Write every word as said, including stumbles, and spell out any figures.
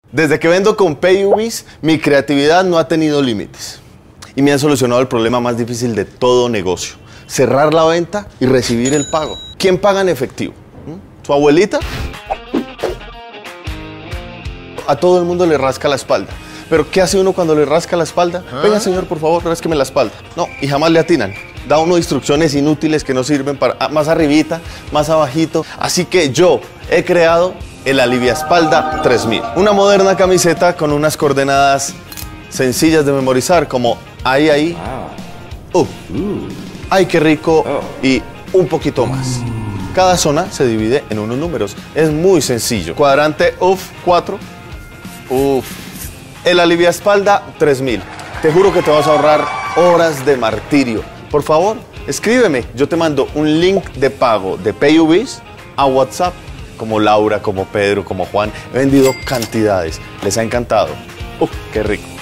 Desde que vendo con PayUbiz, mi creatividad no ha tenido límites. Y me han solucionado el problema más difícil de todo negocio. Cerrar la venta y recibir el pago. ¿Quién paga en efectivo? ¿Mm? ¿Tu abuelita? A todo el mundo le rasca la espalda. ¿Pero qué hace uno cuando le rasca la espalda? ¿Ah? Venga, señor, por favor, rásqueme la espalda. No, y jamás le atinan. Da uno instrucciones inútiles que no sirven para... Ah, más arribita, más abajito. Así que yo he creado el Aliviaspalda tres mil. Una moderna camiseta con unas coordenadas sencillas de memorizar, como ahí, ahí, uh, ay, qué rico, y un poquito más. Cada zona se divide en unos números. Es muy sencillo. Cuadrante U F cuatro, uf. El Aliviaspalda tres mil. Te juro que te vas a ahorrar horas de martirio. Por favor, escríbeme. Yo te mando un link de pago de PayUbiz a WhatsApp. Como Laura, como Pedro, como Juan. He vendido cantidades. Les ha encantado. Uf, qué rico.